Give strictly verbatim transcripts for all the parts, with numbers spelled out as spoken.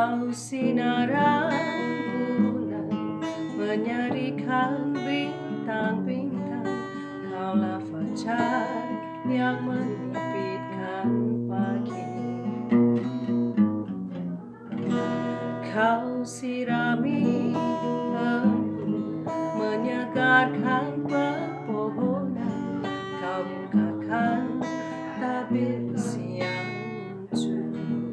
Kau sinaran bulan menyarikan bintang-bintang. Kaulah fajar yang menyempitkan pagi. Kau sirami embun menyegarkan pepohonan. Kau bukakan tabir siang sunyi.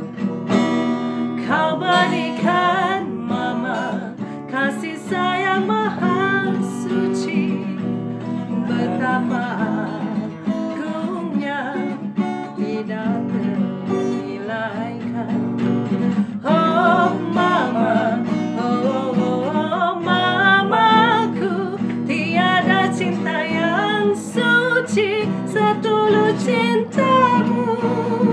Kau berikan mama kasih sayang maha suci. Betapa agungnya tidak ternilaikan. Oh mama, oh, oh mamaku, tiada cinta yang suci setulus cintamu.